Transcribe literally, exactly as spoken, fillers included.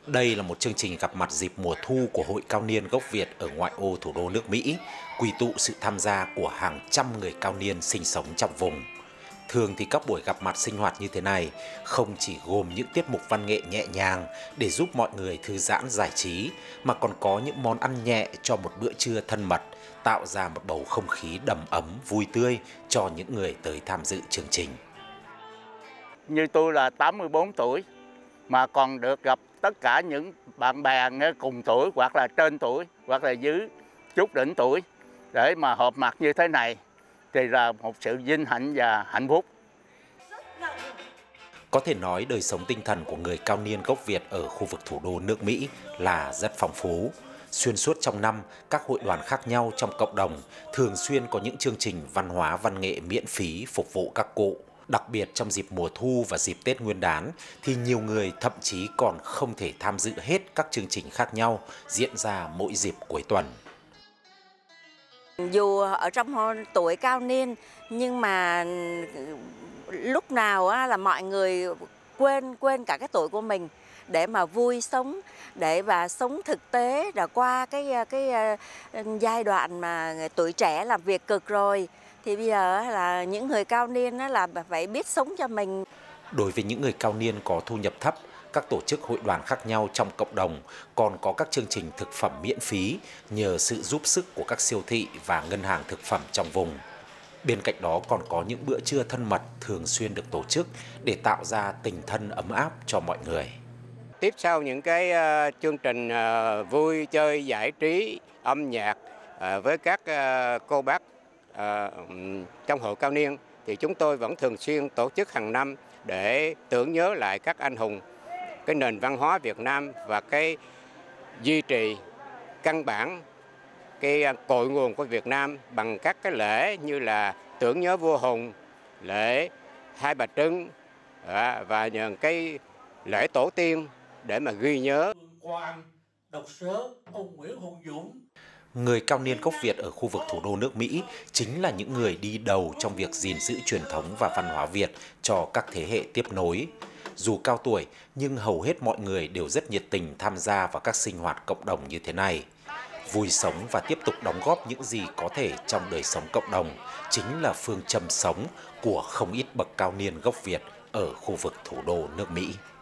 Đây là một chương trình gặp mặt dịp mùa thu của Hội Cao niên gốc Việt ở ngoại ô thủ đô nước Mỹ, quy tụ sự tham gia của hàng trăm người cao niên sinh sống trong vùng. Thường thì các buổi gặp mặt sinh hoạt như thế này không chỉ gồm những tiết mục văn nghệ nhẹ nhàng để giúp mọi người thư giãn giải trí, mà còn có những món ăn nhẹ cho một bữa trưa thân mật, tạo ra một bầu không khí đầm ấm, vui tươi cho những người tới tham dự chương trình. Như tôi là tám mươi bốn tuổi, mà còn được gặp tất cả những bạn bè cùng tuổi hoặc là trên tuổi hoặc là dưới chút đỉnh tuổi để mà họp mặt như thế này thì là một sự vinh hạnh và hạnh phúc. Có thể nói đời sống tinh thần của người cao niên gốc Việt ở khu vực thủ đô nước Mỹ là rất phong phú. Xuyên suốt trong năm, các hội đoàn khác nhau trong cộng đồng thường xuyên có những chương trình văn hóa văn nghệ miễn phí phục vụ các cụ. Đặc biệt trong dịp mùa thu và dịp Tết Nguyên đán thì nhiều người thậm chí còn không thể tham dự hết các chương trình khác nhau diễn ra mỗi dịp cuối tuần. Dù ở trong tuổi cao niên nhưng mà lúc nào là mọi người quên quên cả cái tuổi của mình để mà vui sống, để và sống thực tế, đã qua cái cái giai đoạn mà tuổi trẻ làm việc cực rồi. Thì bây giờ là những người cao niên là phải biết sống cho mình. Đối với những người cao niên có thu nhập thấp, các tổ chức hội đoàn khác nhau trong cộng đồng còn có các chương trình thực phẩm miễn phí nhờ sự giúp sức của các siêu thị và ngân hàng thực phẩm trong vùng. Bên cạnh đó còn có những bữa trưa thân mật thường xuyên được tổ chức để tạo ra tình thân ấm áp cho mọi người. Tiếp sau những cái uh, chương trình uh, vui chơi giải trí, âm nhạc uh, với các uh, cô bác uh, trong hội cao niên thì chúng tôi vẫn thường xuyên tổ chức hàng năm để tưởng nhớ lại các anh hùng, cái nền văn hóa Việt Nam và cái duy trì căn bản cái cội nguồn của Việt Nam bằng các cái lễ như là tưởng nhớ vua Hùng, lễ Hai Bà Trưng và những cái lễ tổ tiên để mà ghi nhớ. Người cao niên gốc Việt ở khu vực thủ đô nước Mỹ chính là những người đi đầu trong việc gìn giữ truyền thống và văn hóa Việt cho các thế hệ tiếp nối. Dù cao tuổi nhưng hầu hết mọi người đều rất nhiệt tình tham gia vào các sinh hoạt cộng đồng như thế này. Vui sống và tiếp tục đóng góp những gì có thể trong đời sống cộng đồng chính là phương châm sống của không ít bậc cao niên gốc Việt ở khu vực thủ đô nước Mỹ.